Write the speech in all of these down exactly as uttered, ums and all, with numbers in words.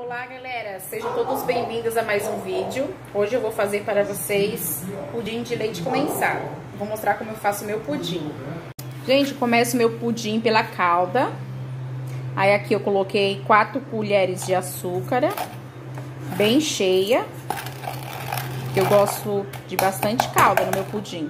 Olá galera, sejam todos bem-vindos a mais um vídeo. Hoje eu vou fazer para vocês pudim de leite condensado. Vou mostrar como eu faço meu pudim. Gente, começo meu pudim pela calda. Aí aqui eu coloquei quatro colheres de açúcar, bem cheia. Eu gosto de bastante calda no meu pudim.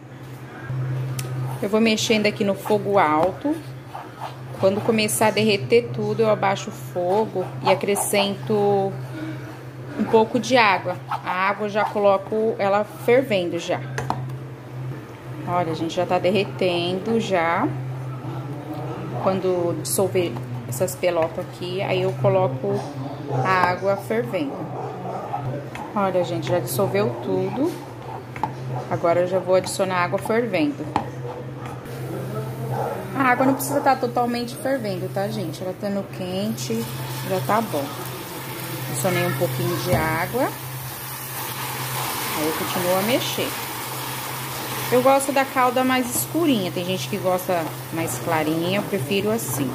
Eu vou mexendo aqui no fogo alto. Quando começar a derreter tudo, eu abaixo o fogo e acrescento um pouco de água. A água eu já coloco ela fervendo já. Olha, a gente já tá derretendo já. Quando dissolver essas pelotas aqui, aí eu coloco a água fervendo. Olha, gente, já dissolveu tudo. Agora eu já vou adicionar água fervendo. A água não precisa estar totalmente fervendo, tá, gente? Ela estando quente, já tá bom. Adicionei um pouquinho de água. Aí eu continuo a mexer. Eu gosto da calda mais escurinha. Tem gente que gosta mais clarinha, eu prefiro assim.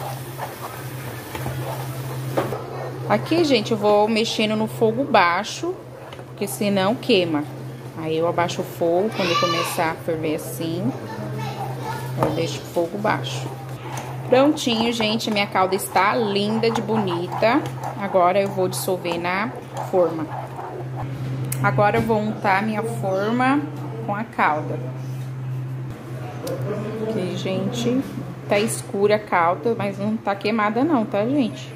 Aqui, gente, eu vou mexendo no fogo baixo, porque senão queima. Aí eu abaixo o fogo quando começar a ferver assim. Eu deixo o fogo baixo. Prontinho, gente. Minha calda está linda de bonita. Agora eu vou dissolver na forma. Agora eu vou untar minha forma com a calda. Aqui, gente, tá escura a calda, mas não tá queimada não, tá, gente?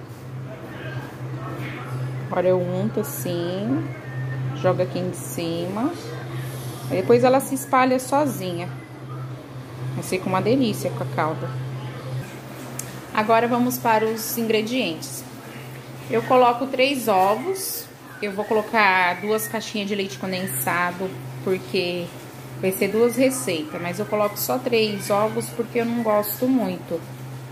Agora eu unto assim, jogo aqui em cima. Aí depois ela se espalha sozinha. Vai ser com uma delícia com a calda. Agora vamos para os ingredientes. Eu coloco três ovos. Eu vou colocar duas caixinhas de leite condensado, porque vai ser duas receitas. Mas eu coloco só três ovos, porque eu não gosto muito.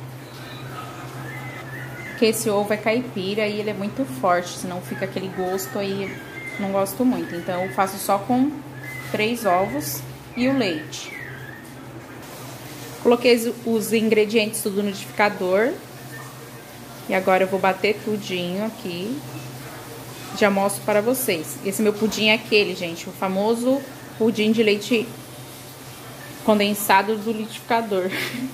Porque esse ovo é caipira e ele é muito forte, senão fica aquele gosto aí, não gosto muito. Então eu faço só com três ovos e o leite. Coloquei os ingredientes tudo no liquidificador. E agora eu vou bater tudinho aqui. Já mostro para vocês. Esse meu pudim é aquele, gente, o famoso pudim de leite condensado do liquidificador.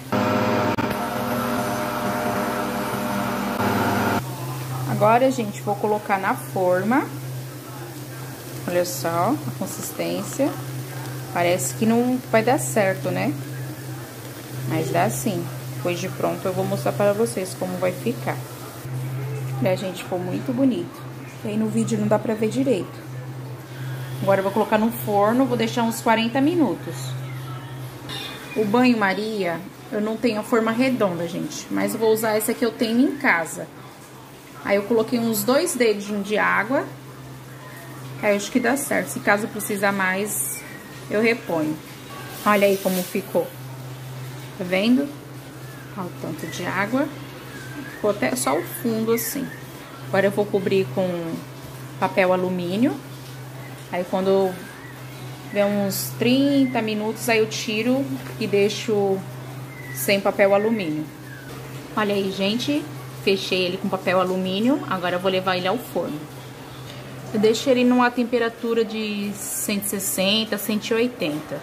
Agora, gente, vou colocar na forma. Olha só a consistência. Parece que não vai dar certo, né? Mas dá sim. Depois de pronto eu vou mostrar para vocês como vai ficar. Olha, gente, ficou muito bonito. E aí no vídeo não dá pra ver direito. Agora eu vou colocar no forno, vou deixar uns quarenta minutos. O banho-maria, eu não tenho a forma redonda, gente. Mas eu vou usar essa que eu tenho em casa. Aí eu coloquei uns dois dedinhos de água. Aí eu acho que dá certo. Se caso precisar mais, eu reponho. Olha aí como ficou. Tá vendo? Olha o tanto de água. Ficou até só o fundo assim. Agora eu vou cobrir com papel alumínio. Aí quando der uns trinta minutos, aí eu tiro e deixo sem papel alumínio. Olha aí, gente. Fechei ele com papel alumínio. Agora eu vou levar ele ao forno. Eu deixo ele numa temperatura de cento e sessenta, cento e oitenta.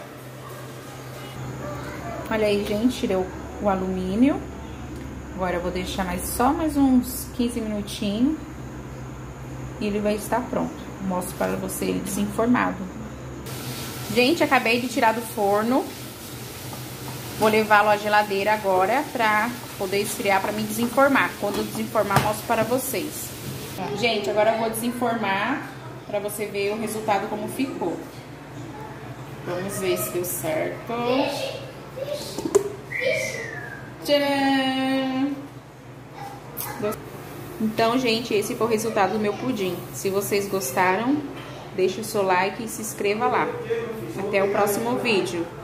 Olha aí, gente, tirei o, o alumínio. Agora eu vou deixar mais, só mais uns quinze minutinhos. E ele vai estar pronto. Mostro para você ele desenformado. Gente, acabei de tirar do forno. Vou levá-lo à geladeira agora pra poder esfriar, pra me desenformar. Quando eu desenformar, mostro para vocês. Gente, agora eu vou desenformar pra você ver o resultado como ficou. Vamos ver se deu certo. Tcharam! Então, gente, esse foi o resultado do meu pudim. Se vocês gostaram, deixe o seu like e se inscreva lá. Até o próximo vídeo.